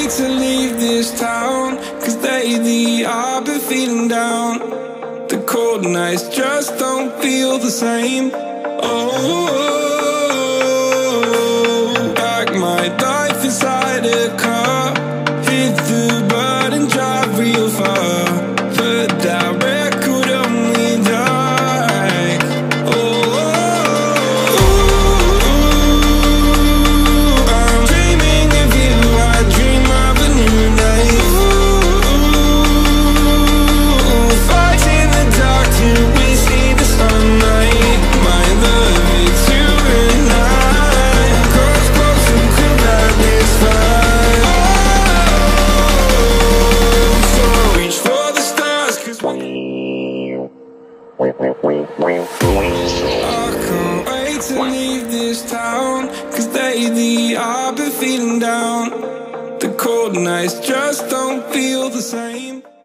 wait to leave this town, 'cause lately I've been feeling down. The cold nights just don't feel the same. Oh, like my life inside a car, hit the button, drive real far, but that record only like, oh, I'm dreaming of you, I dream of a new life. Fight in the dark till we see the sunlight. My love, it's you and I. Close, close and cool like this fire. So reach for the stars, 'cause I can't wait to leave this town, 'cause lately I've been feeling down. The cold nights just don't feel the same.